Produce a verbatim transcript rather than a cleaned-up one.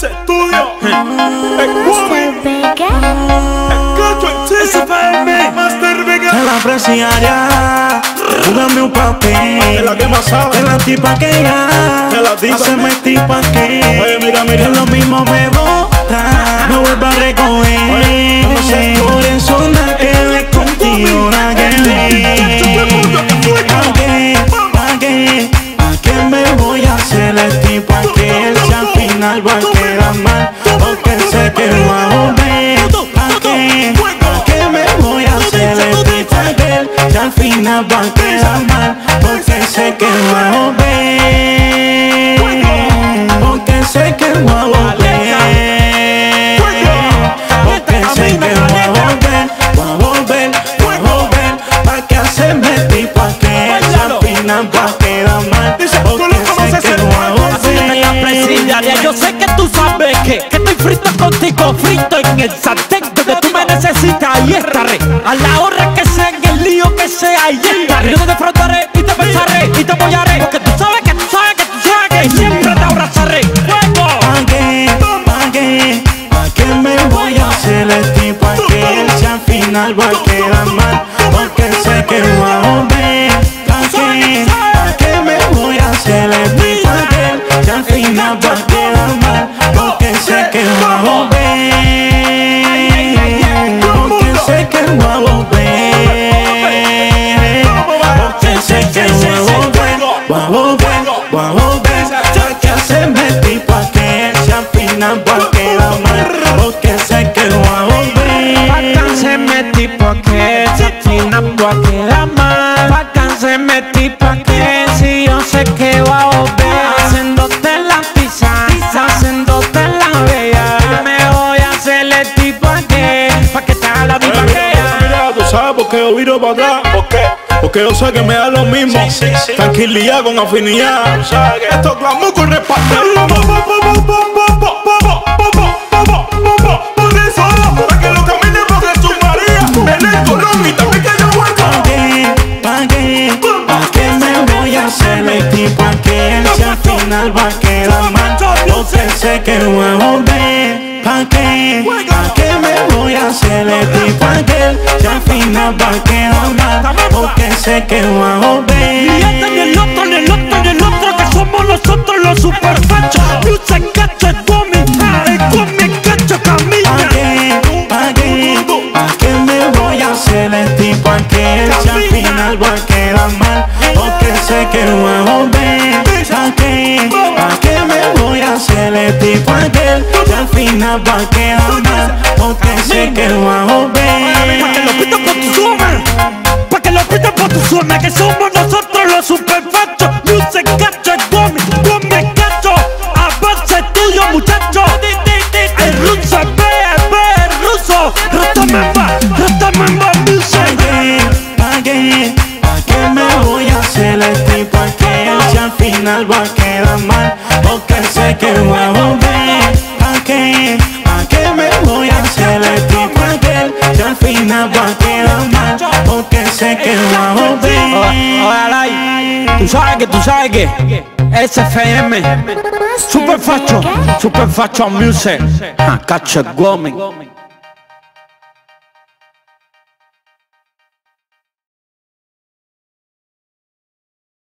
ese estudio. Ese P M Master Vega. de la presidiaria, júgame un papel. De la que más sabe. De la tipa que ya De la tipa. haceme tipa que Oye, mira, mira. que lo mismo me bota, me vuelvo a recoger. Oye, no sé. Por eso nada que ver contigo, nada que ver. ¿Pa' qué? ¿Pa' qué? ¿Pa' qué me voy a hacer el tipo aquel si al final va a quedar mal? Porque sé que lo hago bien. ¿Pa' qué? ¿Pa' qué me voy a hacer el tipo aquel si al final va a quedar mal? Porque sé que lo hago bien. Porque sé que lo hago bien. Porque sé que lo hago bien. Voy a volver, voy a volver. ¿Pa' qué hacerme tipo aquel si al final va a quedar mal? Porque sé que lo hago En la presidiaria, yo sé que tú sabes que, que estoy frito contigo, frito en el sartén donde tú me necesitas, ahí estaré. A la hora que sea, en el lío que sea, ahí estaré. Yo te defraudaré y te besaré y te apoyaré, porque tú sabes que tú sabes que tú sabes que siempre te abrazaré. ¡Fuego! ¿Pa' qué? ¿Pa' qué? ¿Pa' qué me voy a hacer el tipo aquel si al final va a quedar mal? Porque sé que lo hago bien. ¿Pa' qué? ¿Pa' qué me voy a hacer el tipo aquel si al final va a quedar mal? Porque sé que lo hago bien. Porque sé que lo hago bien. Porque sé que lo hago bien. Voy a volver, voy a volver. ¿Pa' qué hacerme tipo aquel si al final va a quedar mal? Porque sé que lo hago bien. Pácanse tipo que si al final voy a quedar mal. Pácanse tipo que si yo sé que va a volver. Haciéndote la pizza, haciéndote la bella. Me voy a hacer el tipo que pa' que te haga la diva que Mira, tú sabes por qué yo viro para atrás. ¿Por qué? Porque yo sé que me da lo mismo. Sí, sí, sí. Tranquilidad con afinidad. Tú sabes que esto clamo con repartir. Por eso, para que lo camine por Jesús María. En el Colón y también que yo vuelvo. ¿Pa' qué? ¿Pa' qué? ¿Pa' qué me voy a hacer el tipo aquel si al final va a quedar mal? Porque sé que lo hago bien. ¿Pa' qué? ¿Pa' qué me voy a hacer el tipo aquel si al final va a quedar mal? Porque sé que lo hago Ni este, ni bien. el otro, ni el otro, ni el otro, que somos nosotros los superfachos. Music cacho es Gomi, el Gomi es cacho ¿Pa' camina. qué? ¿Pa' qué? ¿Pa' qué me voy a hacer el tipo aquel si al final va a quedar mal? Porque sé que lo hago bien. ¿Pa' qué? ¿Pa' qué me voy a hacer el tipo aquel si al final va a quedar mal? Porque sé que lo hago Pa' que lo bien. pitas por tu zona, pa' que lo pitas por tu zona, que somos nosotros los superfachos. Music cacho es Gomi, Gomi es cacho, a base tuyo muchacho. El ruso es B, B es ruso, Ratamemba, Ratamemba music. ¿Pa' qué? ¿Pa' qué me voy a hacer el tipo aquel si al final va a quedar mal? Porque sé que lo hago bien. ¿Pa' qué? ¿Pa' qué me voy a hacer el tipo aquel si al final va a quedar mal? Porque sé que lo hago bien. Ojalá, tú sabes que, tú sabes que S F M, super facho, super facho music, ah, cacho es Gomi.